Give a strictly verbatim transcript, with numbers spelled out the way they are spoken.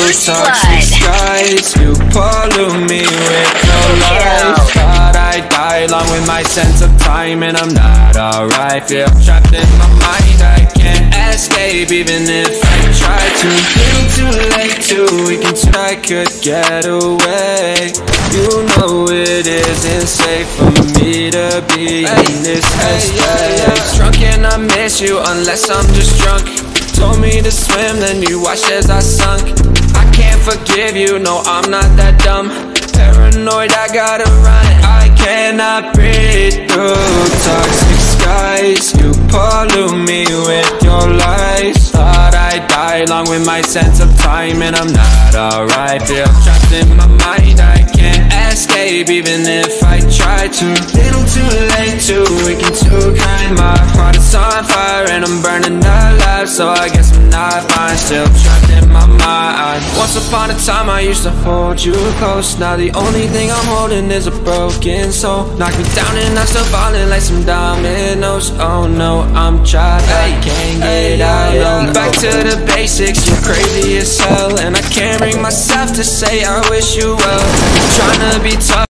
toxic skies. You pollute me with your lies. Thought I'd die along with my sense of time, and I'm not alright. Feel trapped in my mind, I can't escape even if I try to. Little too late, too weak until I could get away. You know it isn't safe for me to be in this headspace. Drunk and I miss you unless I'm just drunk. Told me to swim, then you watched as I sunk. I can't forgive you, no I'm not that dumb. Paranoid, I gotta run. I cannot breathe through toxic skies. You pollute me with your lies. Thought I'd die along with my sense of time, and I'm not alright. Feel trapped in my mind, I can't escape even if I try to. Little too late, too weak and too kind. My heart is on fire and I'm burning alive, so I guess I'm not fine. Still trapped in my mind. Once upon a time I used to hold you close. Now the only thing I'm holding is a broken soul. Knock me down and I'm still falling like some dominoes. Oh no, I'm trapped, I can't get out. Back to the basics, you're crazy as hell, and I can't bring myself to say I wish you well. You're trying to be tough